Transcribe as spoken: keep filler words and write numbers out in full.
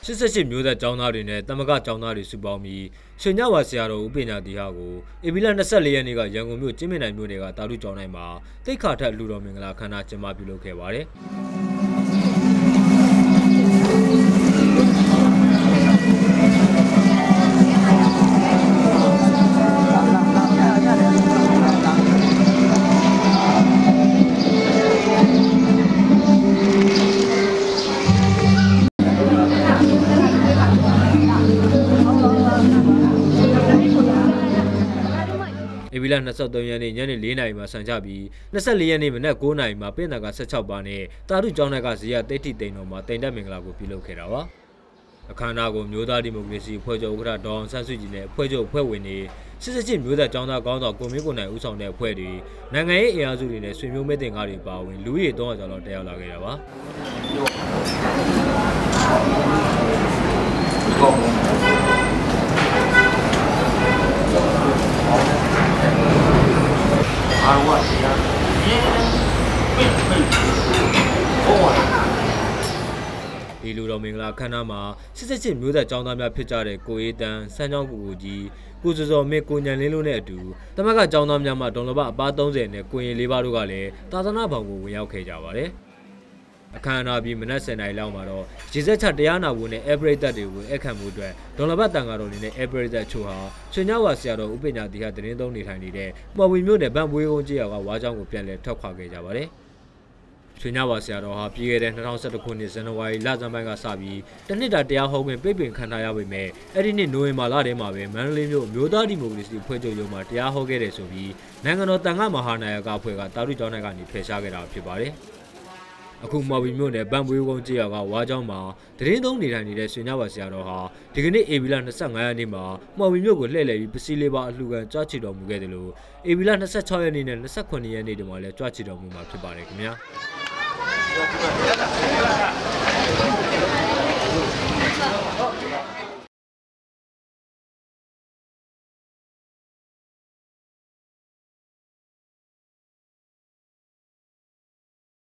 စစ်စစ်ရှိမျိုးသက်ကျောင်းသားတွေနဲ့တမကကျောင်းသားတွေစုပေါင်းပြီးရွှေညဝါဆရာတော်ဦးပညာတီဟာကိုဧပြီလ၂၄ရက်နေ့ကရန်ကုန်မြို့ကျင်းမြင့်နိုင်မြို့နယ်ကတာတုကျောင်းတိုင်းမှာတိတ်ခါထက်လူတော်မင်္ဂလာခမ်းနားကျင်းပပြုလုပ်ခဲ့ပါတယ်ဧပြီလ၂၃ရက်နေ့ညနေ၄နာရီမှာဆန်ချပြီး၂၄ရက်နေ့မနက်၉နာရီမှာပြည်နယ်က၁၆ပါးနဲ့တာတုကျောင်းတိုင်းကဇေယျတိတ်တိတိန်တော်မှာတိမ်တက်မင်္ဂလာကိုပြုလုပ်ခဲ့တာပါအခမ်းအနားကိုမျိုးသားဒီမိုကရေစီအဖွဲ့ချုပ်ဥက္ကဋ္ဌဒေါအောင်ဆန်းစုကြည်နဲ့အဖွဲ့ချုပ်အဖွဲ့ဝင်တွေစစ်စစ်ချင်းမျိုးသက်ကျောင်းသားကောင်းဆောင်ကိုမင်းကိုနိုင်ဦးဆောင်တဲ့အဖွဲ့တွေနိုင်ငံရေးအင်အားစုတွေနဲ့ဆွေမျိုးမဲတင်ကားတွေပါဝင်လူဦးရေ၃၀၀ကျော်လောက်တက်ရောက်လာခဲ့တာပါဒီလူတော်မင်္ဂလာခမ်းနားမှာစစ်စစ်ချင်းမျိုးသက်ကျောင်းသားများဖြစ်ကြတဲ့ကိုအေးတန်းစမ်းချောင်းကိုကိုကြီးကိုစောစောမင်းကိုညံလင်းလို့နဲ့အတူတမကကျောင်းသားများမှဒေါ်လဘအပါး၃၀နဲ့ကိုရင်လေးပါးတို့ကလည်းသာသနာ့ဘောင်ကိုဝင်ရောက်ခဲ့ကြပါတယ်အခမ်းအနားပြီးမနက်၁၀နာရီလောက်မှာတော့ရေစက်ချတရားနာဖို့နဲ့အဲပရိသတ်တွေကိုအခမ်းမှုအတွက်ဒေါ်လဘတန်ဃာတော်တွေနဲ့အဲပရိသတ်ချို့ဟာရွှေညဝါဆရာတော်ဦးပညာတီဟာတရင်သုံးနေထိုင်နေတဲ့မော်ဝီမြို့နယ်ဗန်ပွေးကုန်းကျေးရွာကဝါးကျောင်းကိုပြန်လည်ထွက်ခွာခဲ့ကြပါတယ်ရွှေညဝါဆရာတော်ဟာပြည်ခဲ့တဲ့၂၀၁၁ခုနှစ်ဇန်နဝါရီလဆန်းပိုင်းကစပြီးတနှစ်တာတရားဟောခွင့်ပိတ်ပင်ခံထားရပေမဲ့အဲ့ဒီနှစ်နိုဝင်ဘာလထဲမှာပဲမန္တလေးမြို့အမျိုးသားဒီမိုကရေစီအဖွဲ့ချုပ်ရုံးမှာတရားဟောခဲ့တယ်ဆိုပြီးနိုင်ငံတော်တန်ခါမဟာနာယကအဖွဲ့ကတာတုကျောင်းတိုင်းကနေဖယ်ရှားခဲ့တာဖြစ်ပါတယ်အခုမော်ဘီမြို့နယ်ဗန်ပွေးကုန်းကျေးရွာကဝါးကျောင်းမှာတရင်သုံးနေထိုင်နေတဲ့ရွှေညဝါဆရာတော်ဟာဒီကနေ့ဧပြီလ၂၅ရက်နေ့မှာမော်ဘီမြို့ကိုလှည့်လည်ပြီးပစီလေးပါအလှူခံကြွချီတော်မူခဲ့တယ်လို့ဧပြီလ၂၆ရက်နေ့နဲ့၂၇ရက်နေ့တွေမှာလည်းကြွချီတော်မူမှာဖြစ်ပါတယ်ခင်ဗျာ